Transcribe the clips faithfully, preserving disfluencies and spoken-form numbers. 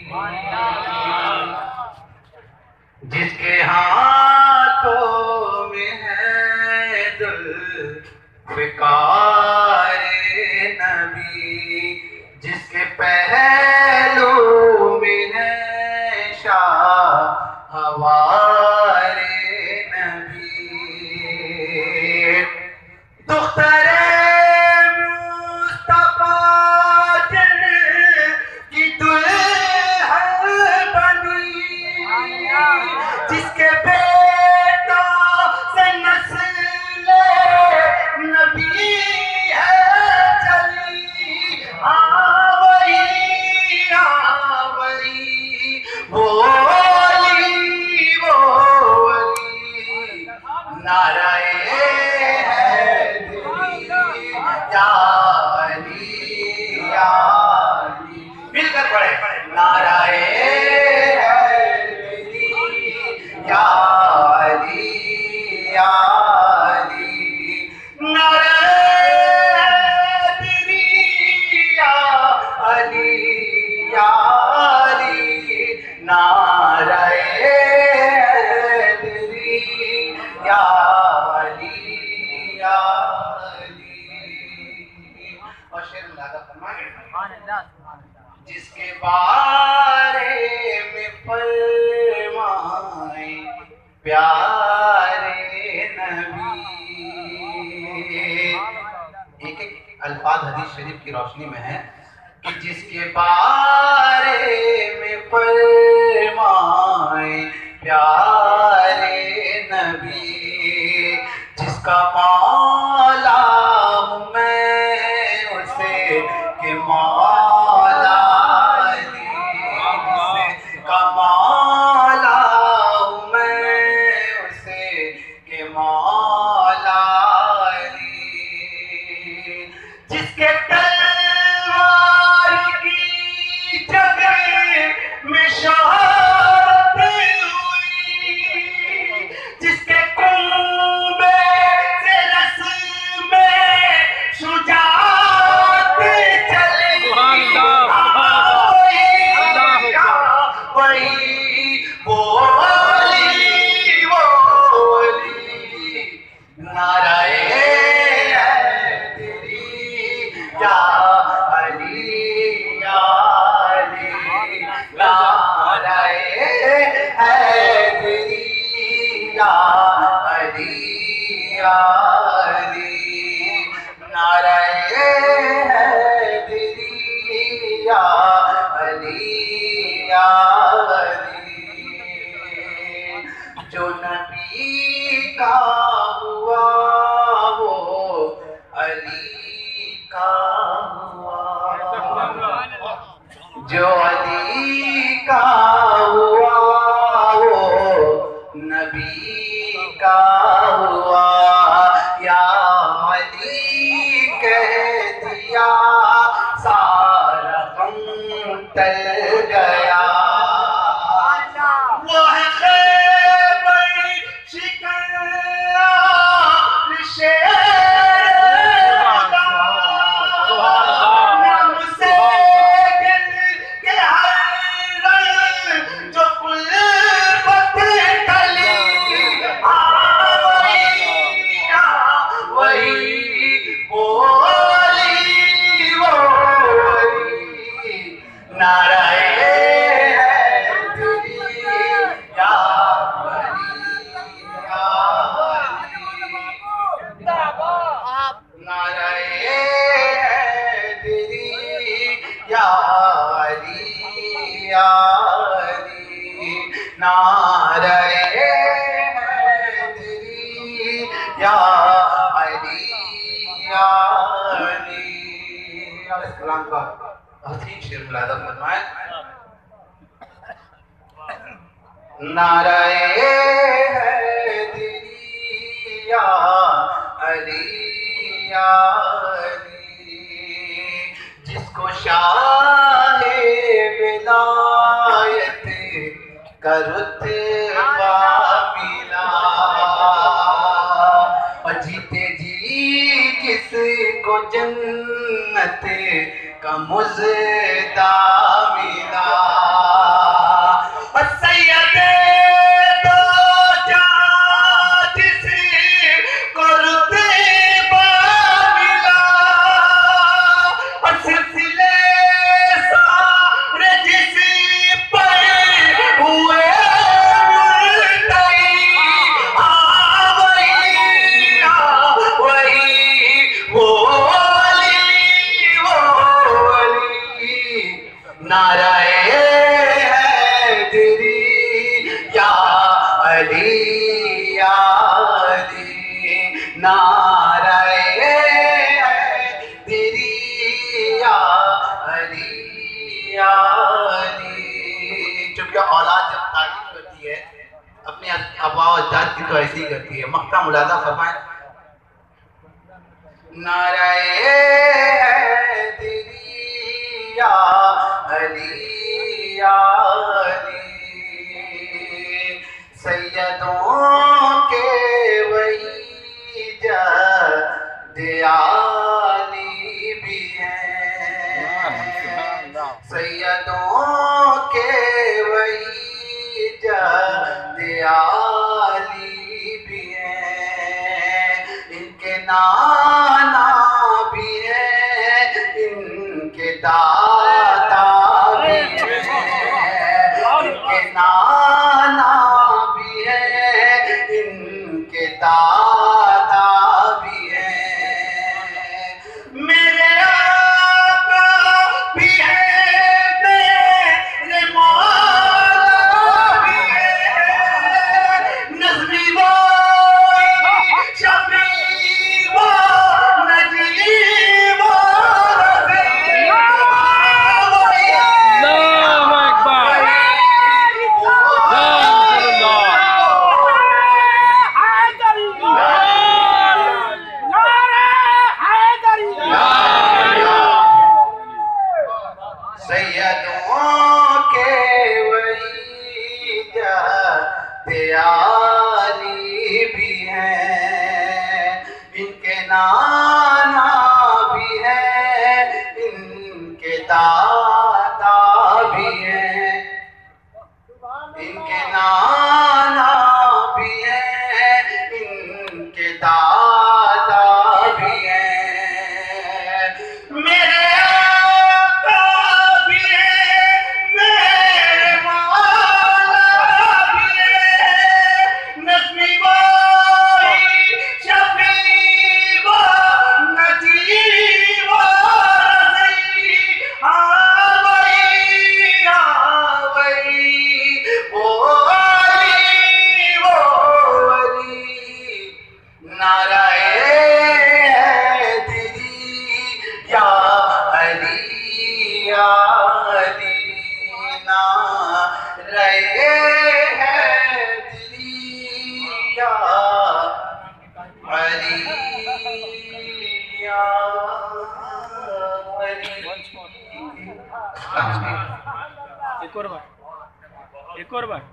جس کے ہاتھوں میں ہے ذوالفقار نبی، جس کے پہلو میں ہے شاہوار نبی، دختر جس کے بیٹا سے نسل نبی ہے چلی، ہاں وہی ہاں وہی وہ علی وہ علی، نعرہ حیدری یا علی یا علی، مل کر پڑھے نعرہ یا علی یا علی، نعرہ حیدری یا علی یا علی، نعرہ حیدری یا علی یا علی۔ اور شعر ملاحظہ فرمائیں، جس کے بارے میں فرمائیں پیارے نبی، ایک ایک الفاظ حدیث شریف کی روشنی میں ہے کہ جس کے بارے میں فرمائیں پیارے نبی، جس کا مولا ہوں میں اسے کہ مولا جو نبی کا ہوا وہ علی کا ہوا، جو علی کا ہوا وہ نبی کا ہوا، یا علی کہہ دیا سارا غم ٹل گیا، وہ ہے نعرہ حیدری یا علی یا علی۔ علیہ السلام کا حسین شعر ملاحظہ فرمائیں، نعرہ حیدری یا علی یا علی، جس کو شاہ ولایت کا رتبہ ملا، اور جیتے جی جس کو جنت کا مزدہ ملا، نعرہ حیدری یا علی یا علی، نعرہ حیدری یا علی یا علی۔ چونکہ اولاد جب تعریف کرتی ہے اپنے آباء و اجداد کی تو ایسی ہی کرتی ہے۔ مقطع ملاحظہ فرمائیں، نعرہ حیدری یا علی یا علی، سیدوں کے وہی جد عالی بھی ہیں، سیدوں کے وہی جد عالی بھی ہیں، ان کے نانا بھی ہیں، ان کے دادا بھی ہیں، ان کے نانا بھی ہیں، ان کے دادا بھی ہیں، میرے آقا بھی ہیں، میرے مولا بھی ہیں، نظمی بائی شفیع و نجیب و رفیع، اللہ اکبر، سیدوں کے وہی جد عالی بھی ہیں، ان کے نانا بھی ہیں، ان کے دادا بھی ہیں، ان کے نانا بھی ہیں، ان کے دادا بھی ہیں، میرے آقا بھی ہیں، میرے مولا بھی ہیں، نظمی بائی شفیع و نجیب و رفیع، آوئی آوئی وہ علی وہ علی، نعرہ حیدری یا علی یا علی، نعرہ حیدری یا علی یا علی۔ ایک اور بار، ایک اور بار۔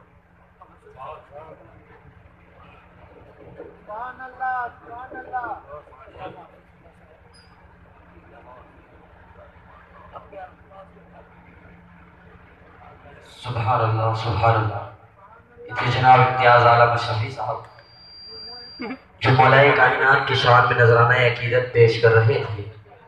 سبحان اللہ سبحان اللہ۔ یہ تھے جناب امتیاز عالم شفیع صاحب جو مولا کائنات کی شان میں نذرانہ عقیدت پیش کر رہے تھے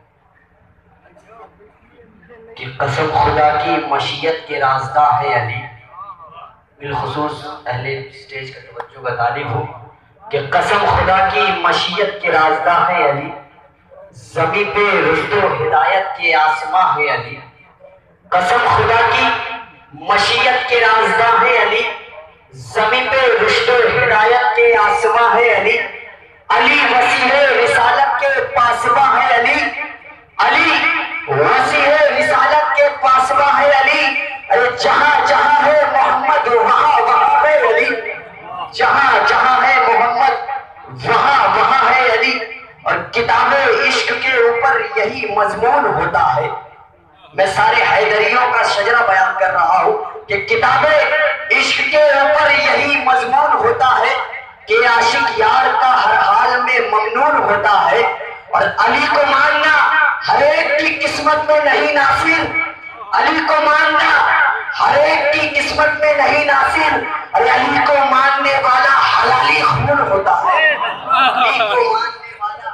کہ قسم خدا کی مشیت کے رازداں ہے علی۔ بالخصوص اہل اسٹیج کا توجہ کا طالب ہو کہ قسم خدا کی مشیت کے رازداں ہے علی، زمین پہ رشد و ہدایت کے آسماں ہے علی، قسم خدا کی مشیت کے رازداں ہے علی، زمین پہ رشد و ہدایت کے آسماں ہے علی، علی وسیع رسالت کے پاسباں ہے علی، علی وسیع رسالت کے پاسباں ہے علی، ارے جہاں جہاں ہے محمد وہاں وہاں ہے علی، جہاں جہاں ہے محمد وہاں وہاں ہے علی، اور کتاب عشق کے اوپر یہی مضمون ہوتا ہے۔ میں سارے حیدریوں کا شجرہ بیان کر رہا ہوں کہ کتاب عشق کے اوپر یہی مضمون ہوتا ہے کہ عاشق یار کا ہر حال میں ممنون ہوتا ہے، اور علی کو ماننا ہر ایک کی قسمت میں نہیں ناصر، علی کو ماننا ہر ایک کی قسمت میں نہیں ناصر، اور علی کو ماننے والا حلالی خون ہوتا ہے، علی کو ماننے والا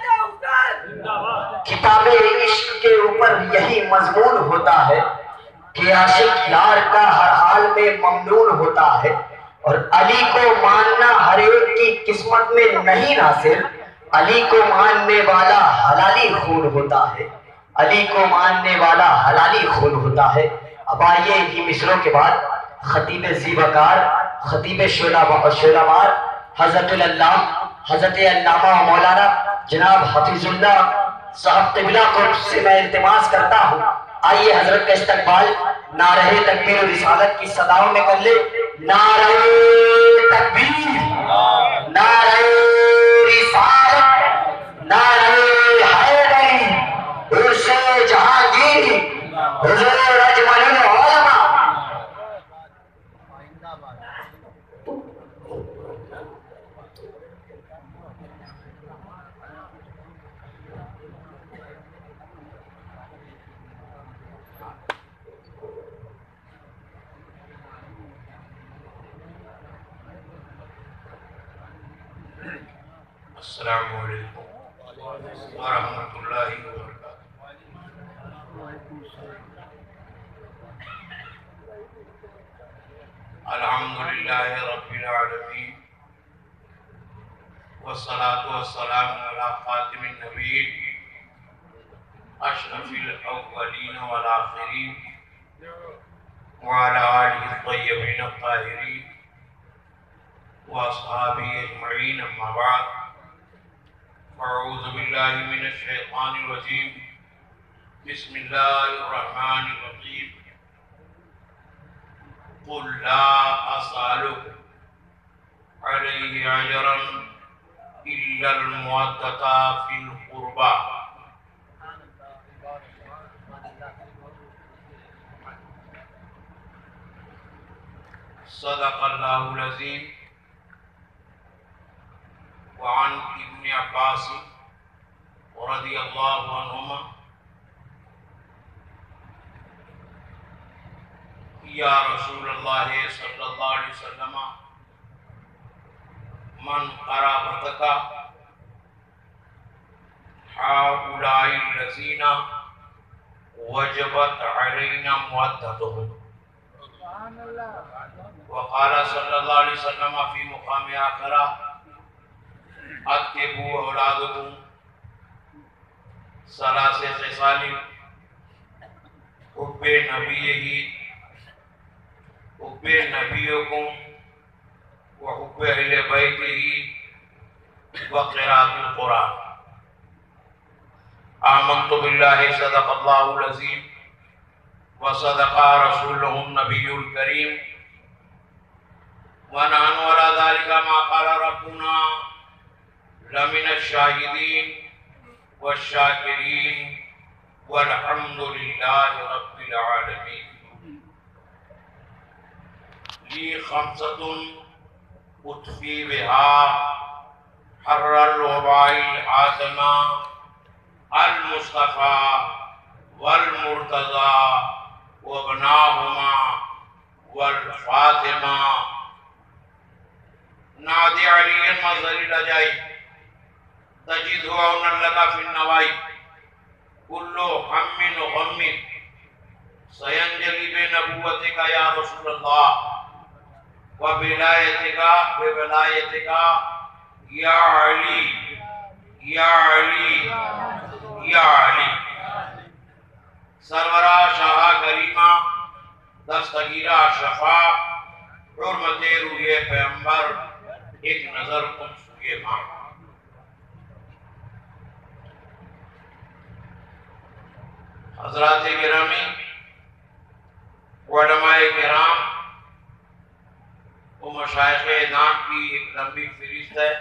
کتاب عشق کے اوپر یہی مضمون ہوتا ہے کہ عاشق یار کا ہر حال میں ممنون ہوتا ہے، اور علی کو ماننا ہر ایک کی قسمت میں نہیں ناصر، علی کو ماننے والا حلالی خون ہوتا ہے، علی کو ماننے والا حلالی خون ہوتا ہے۔ اب آئیے ان کی مصروں کے بعد خطیب زیبکار، خطیب شعلہ بار، حضرت العلامہ حضرت علامہ مولانا جناب حفیظ اللہ صاحب قبلہ کو سے میں التماس کرتا ہوں، آئیے حضرت کا استقبال نعرہ تکبیر و رسالت کی صداؤں میں کر لے۔ نعرہ تکبیر، نعرہ رسالت، نعرہ حیدری، عرش جہانگیری، حضور اجمل العلماء۔ السلام علیکم ورحمۃ اللہ وبرکاتہ۔ الحمدللہ رب العالمین، والصلاة والسلام علی خاتم النبیین، اشرف الاولین والآخرین، وعلی آلہ الطیبین الطاہرین واصحابہ اجمعین، اما بعد، اعوذ باللہ من الشیطان الرجیم، بسم اللہ الرحمن الرحیم۔ قل لا اسألکم علیہ اجرا الا المودۃ فی القربى۔ صدق اللہ العظیم۔ وعن ابن عباس رضی اللہ عنہما یا رسول اللہ صلی اللہ علیہ وسلم، من قرابتک ہؤلاء الذین وجبت علینا مودتهم۔ وقال صلی اللہ علیہ وسلم فی مقام آخرہ، اکتبوا اولادکم ثلاث خصال، حب نبیہ، حب نبیکم، وحب اہل بیتہ، وقراءۃ القرآن۔ آمنت باللہ، صدق اللہ العظیم، وصدق رسولہ النبی الکریم، ونحن علی ذلک ما قال ربنا لمن الشاہدین والشاکرین، والحمد للہ رب العالمین۔ لی خمسۃ اطفی بہا حر الوباء الحاتمہ، المصطفیٰ والمرتضیٰ وابناہما والفاطمہ۔ نادی علی مظہر الرجائی، تجد عونا لک فی النوائی، کل ہم و غم سینجلی بنبوتک یا رسول اللہ، وبلایتک بولایتک یا علی یا علی یا علی۔ سرورہ شاہ کریمہ، دستگیرہ شفا، حرمت روح پیغمبر، ایک نظر کن سوئے ماں۔ حضرات گرامی، علماء کرام و مشائخ اعظام کی ایک لمبی فہرست ہے،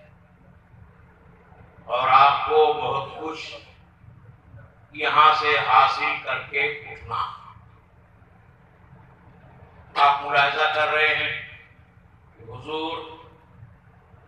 اور آپ کو بہت کچھ یہاں سے حاصل کر کے اٹھنا۔ آپ ملاحظہ کر رہے ہیں کہ حضور